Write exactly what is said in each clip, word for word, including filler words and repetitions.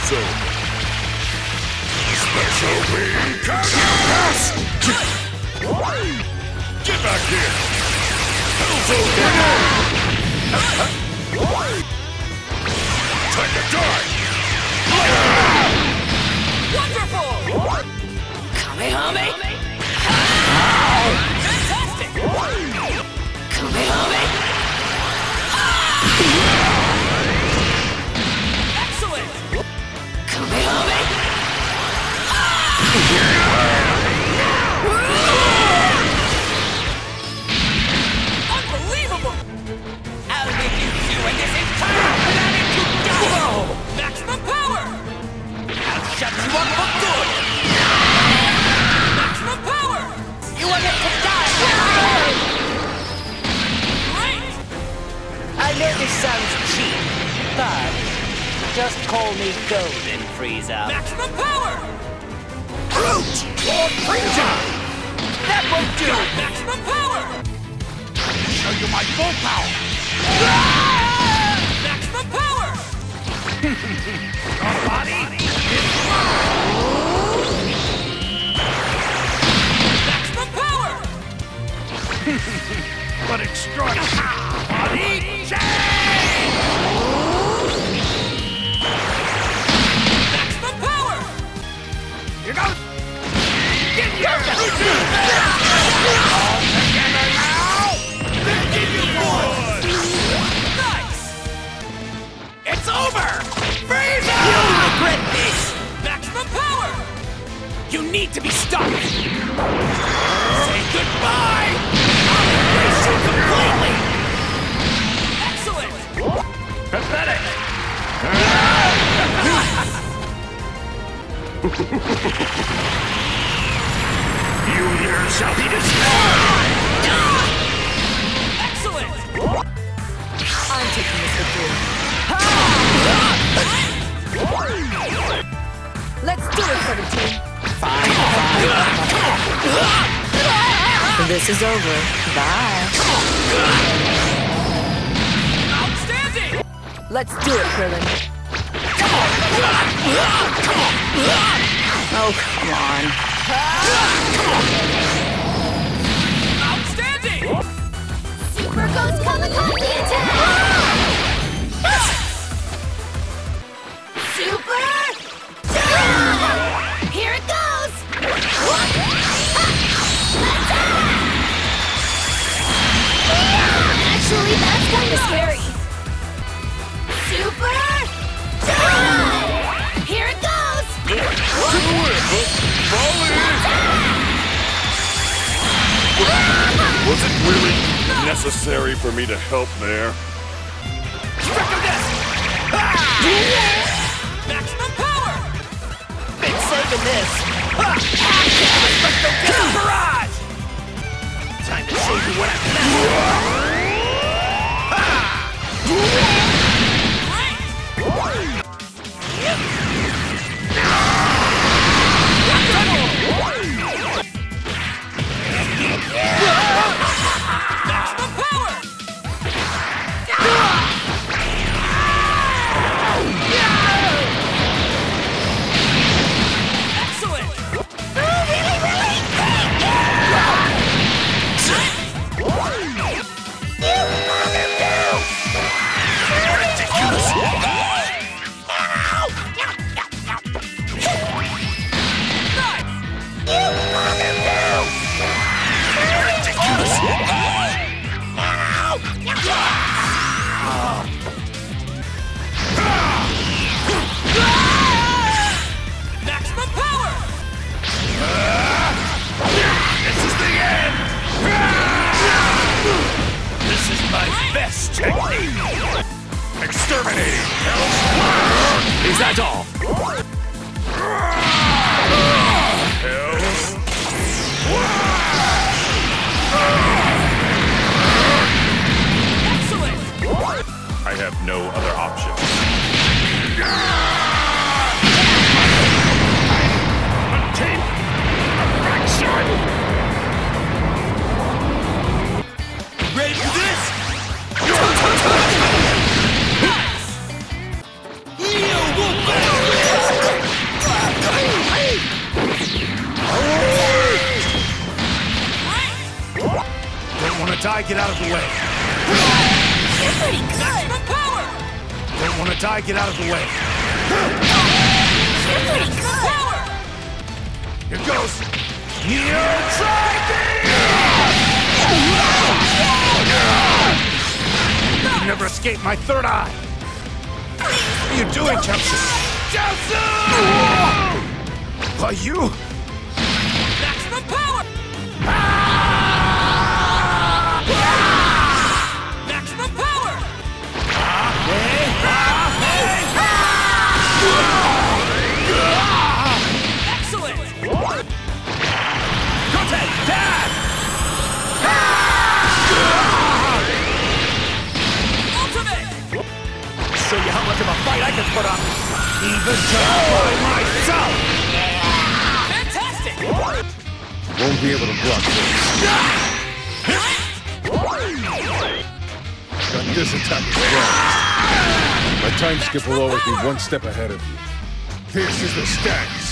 so. Special beam counterpass! Get back here! Hell's okay! Time to die! Wonderful! Kamehame! Fantastic! Kamehame! Excellent! Kamehame! Unbelievable! I'll reduce you and this entire planet to dust! Whoa! Maximum power! I'll shut you up for good! Maximum power! You are meant to die! Great! I know this sounds cheap, but just call me Golden Frieza. Maximum power! Brute! Lord Frieza! That won't do! Maximum power! I'll show you my full power! Maximum power! Your body is maximum power! But extraordinary! Body change! Maximum power! Here goes! Get your together now! Then give you one! Nice! It's over! Frieza! You'll regret this! Maximum power! You need to be stopped! Say goodbye! I'll erase you completely! Excellent! Pathetic! You here shall be destroyed! Excellent! I'm taking this victory. Let's do it, seventeen. Fine, fine. This is over. Bye. Outstanding! Let's do it, Krillin. Oh, come on. Outstanding! Super Ghost Kamikaze attack! Super Jump! Here it goes! Actually, that's kind of scary. Super Jump! Here it goes! Was it really necessary for me to help there? Maximum power! Been saving this. Barrage! Time to show you what I've Maximum power! Excellent! Maximum power! This is the end! This is my best technique! Exterminating! Hells! Is that all? Hells! Excellent! I have no other option. Team! Fraction! Ready for this? You will battle! die, get out of the way. You're pretty good. Maximum power! Don't want to die, get out of the way. You're pretty Maximum good. power! Here goes. Neo Tri-Beam! You can never escape my third eye. What are you doing, Chaozu? Chaozu! Are you? Maximum power! Maximum power! Excellent! Goten, Dad! Ultimate! Show you how much of a fight I can put up. Even to by myself. Fantastic! Won't be able to block this. Got this attack as well. My time skip will always be one step ahead of you. This is the stance.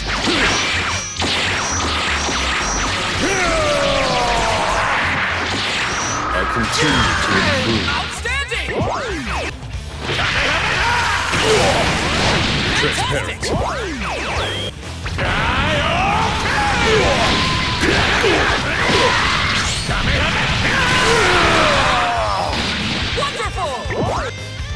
I continue to improve. Outstanding! Transparent. Wonderful!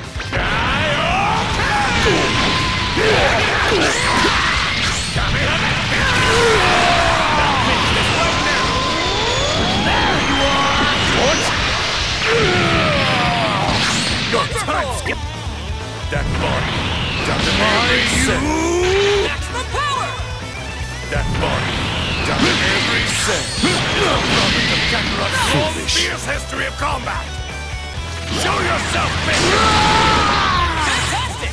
Your time skip. That body doesn't every cell. Maximum power! That body doesn't every cell. Robin the Kakarot's long, fierce history of combat. Show yourself, bitch! Fantastic!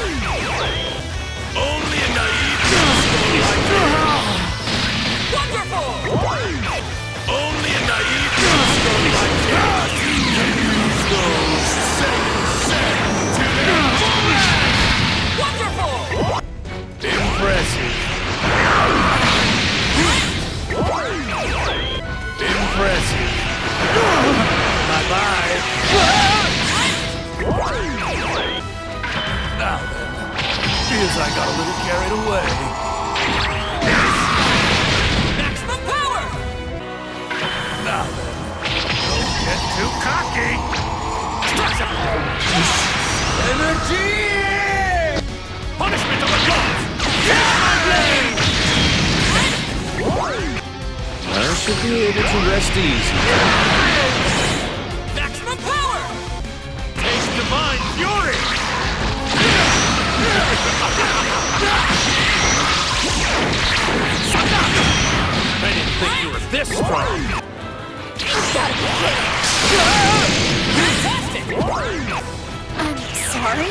Only a naive goes like this. Wonderful! Only a naive goes like this. Use those seconds to their fullest. Wonderful! Impressive. Impressive. Bye-bye. Now then, feels I got a little carried away. Maximum power! Now then, don't get too cocky. Energy! Punishment of the gods! I should be able to rest easy. Maximum power! Taste divine fury! I didn't think you were this strong. Fantastic! I'm sorry?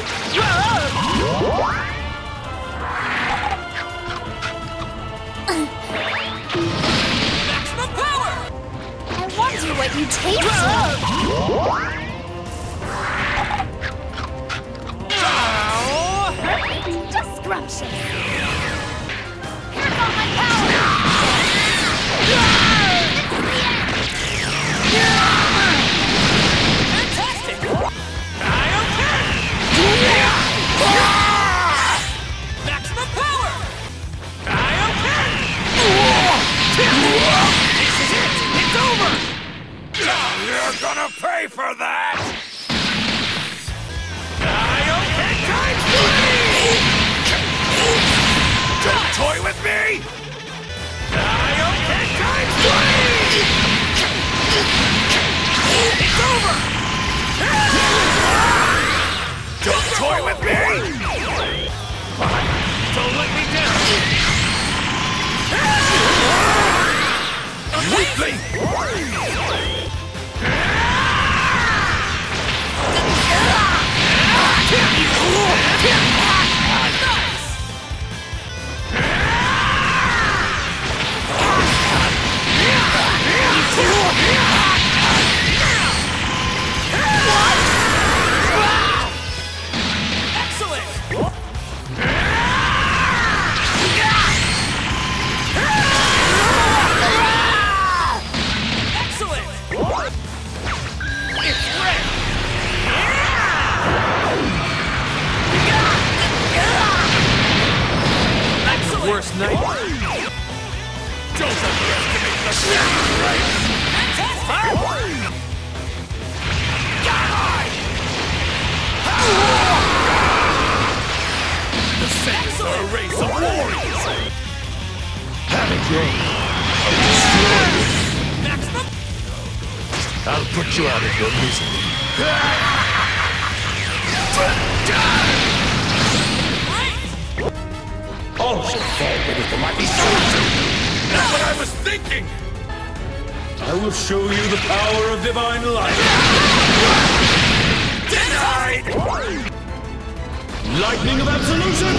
Maximum power! I wonder what you taste Perfect. Just scrumptious. Here's all my power! Fantastic! Maximum power! This is it! It's over! You're gonna pay for that! Don't toy with me! It's over! Don't toy with me! Fine, don't let me down! Weakly! Excellent! sniper! Don't underestimate the sacrifice! The Saiyans are a race of warriors! Have it your I'll destroy you! Maximum! I'll put you out of your misery. All shall fall beneath the mighty sword! That's what I was thinking! I will show you the power of divine light! Denied! Lightning of absolution!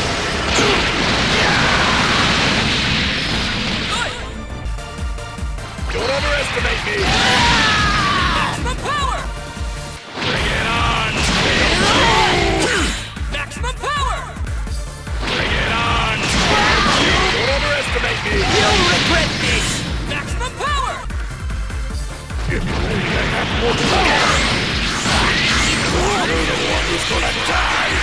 Don't underestimate me! Maximum power! Bring it on! Maximum power! Bring it on! Don't underestimate me! You'll regret this! Maximum power! If you only have more power! You're the one who's gonna die!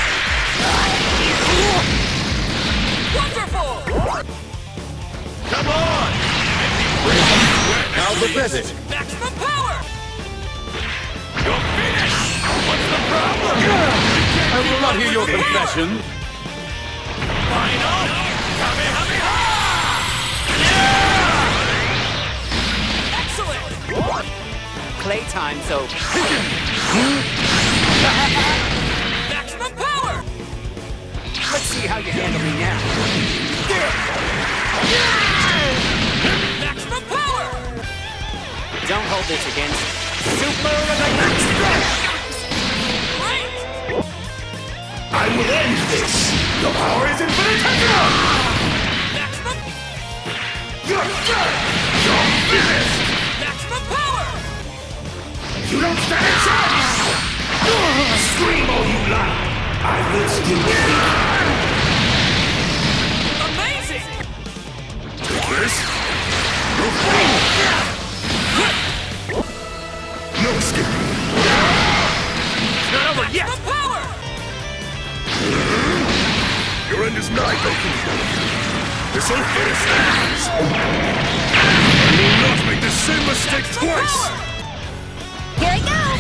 Wonderful! Come on! Now the visit! Maximum power! You're finished! What's the problem? I will not hear your confession. Final! Kamehameha! Excellent! Playtime's over. Maximum power! Let's see how you handle me now. Maximum power! Don't hold this against Super Relax! Great! I will end this! Your power is infinitesimal! Maximum! You're done! You're finished! Maximum power! You don't stand a chance! Scream all you like! I will still win! Amazing! Takers? No fool! No escape! It's not over yet! Maximum power! Your end is nigh, Goku. This whole finish ends! I will not make the same mistake twice! Here I go!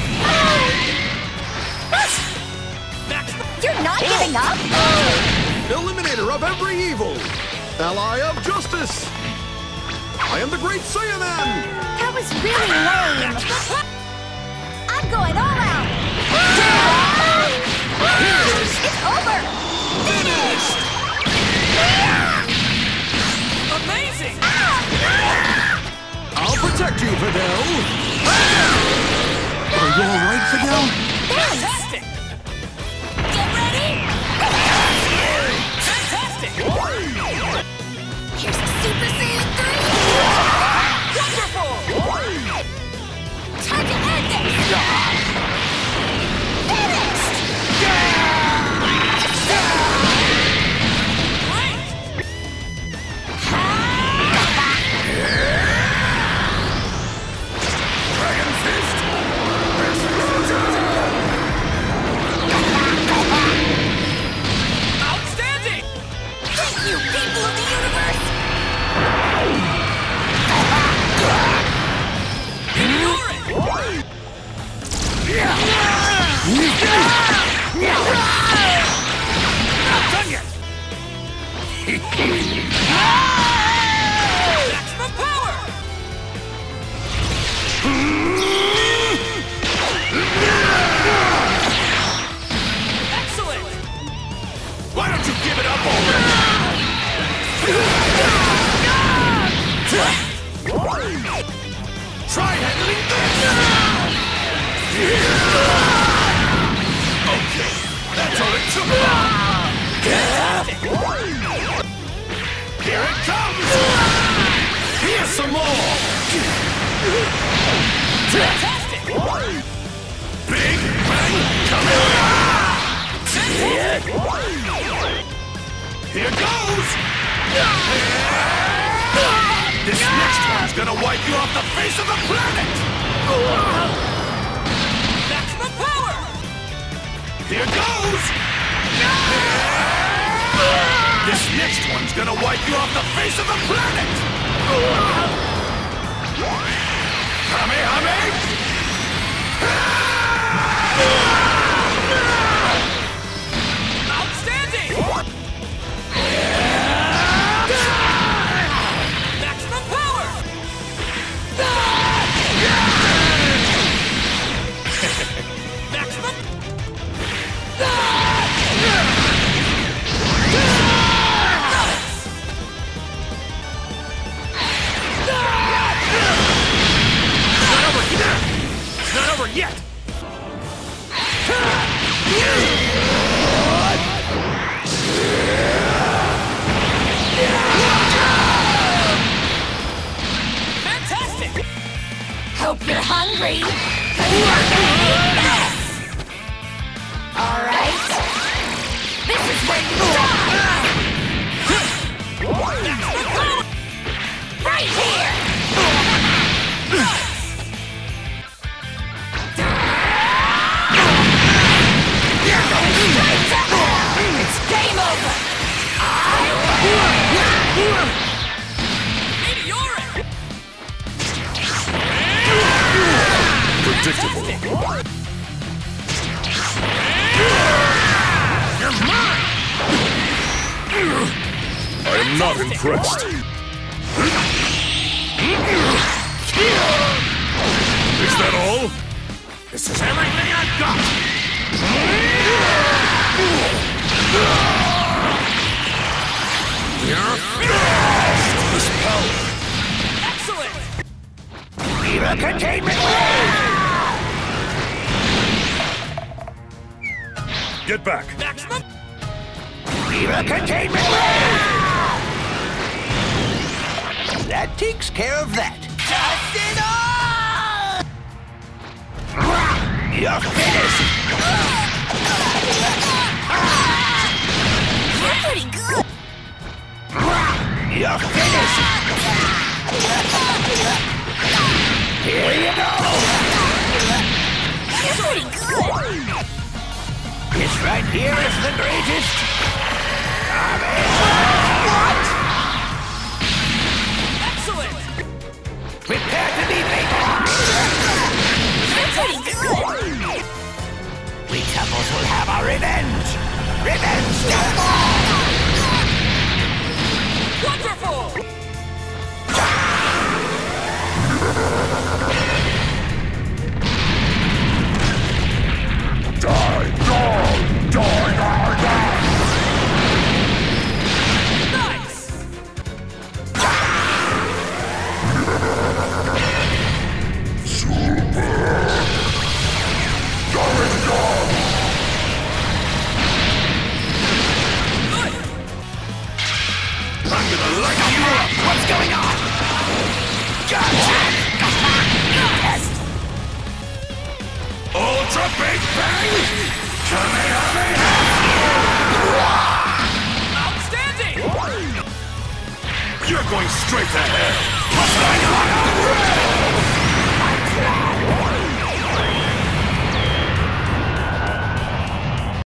You're not giving up? Eliminator of every evil! Ally of justice! I am the great Saiyaman! That was really lame! I'm going all out! It's over! Finished! Amazing! I'll protect you, Fidel! Are you alright, Fidel? Fantastic! Get ready! Fantastic! Here's a Super Saiyan three! Wonderful! Time to end this! Finished! Great! Dragon Fist! Outstanding! Thank you, people of the universe! Ignore it! Not done yet! Maximum power! Excellent! Why don't you give it up already? Try handling this! Okay, that's all it took! Fantastic! Here it comes! Here's some more! Fantastic! Big Bang Kamehameha! Here goes! This next one's gonna wipe you off the face of the planet! Maximum power! Here goes! This next one's gonna wipe you off the face of the planet! Kamehame! Outstanding! Maximum power! Maximum! Not over yet! Fantastic! Hope you're hungry. All right. This is where you die. Right here. It's game over! Meteoric! Predictable. You're mine! I am not impressed. Is that all? This is everything I've got! You're finished! This power! Excellent! Viva Containment Wave! Get back. Maximum! Viva Containment Wave! That takes care of that. Just it all! You're finished! You're pretty good. You're finished! Here you go! You're pretty good. This right here is the greatest! What? Excellent! Prepare to be made! You're pretty good. We couples will have our revenge! Revenge! Wonderful! Die, die, die, die, die. Nice! Good! I'm gonna light you up! What's going on? Gotcha! Yes! Ultra Big Bang! Kamehameha! Outstanding! You're going straight to hell!